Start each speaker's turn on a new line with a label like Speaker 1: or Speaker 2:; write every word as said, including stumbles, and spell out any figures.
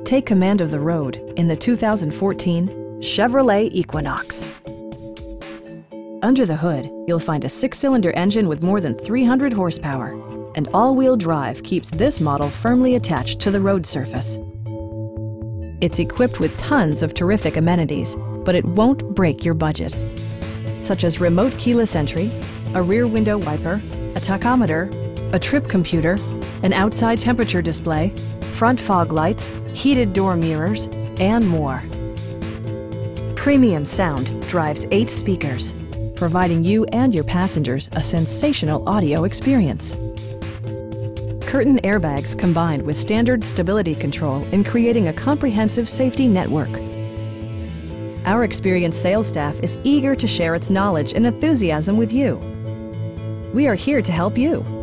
Speaker 1: Take command of the road in the two thousand fourteen Chevrolet Equinox. Under the hood, you'll find a six-cylinder engine with more than three hundred horsepower, and all-wheel drive keeps this model firmly attached to the road surface. It's equipped with tons of terrific amenities, but it won't break your budget, such as remote keyless entry, a rear window wiper, a tachometer, a trip computer, an outside temperature display, front fog lights, heated door mirrors, and more. Premium sound drives eight speakers, providing you and your passengers a sensational audio experience. Curtain airbags combined with standard stability control in creating a comprehensive safety network. Our experienced sales staff is eager to share its knowledge and enthusiasm with you. We are here to help you.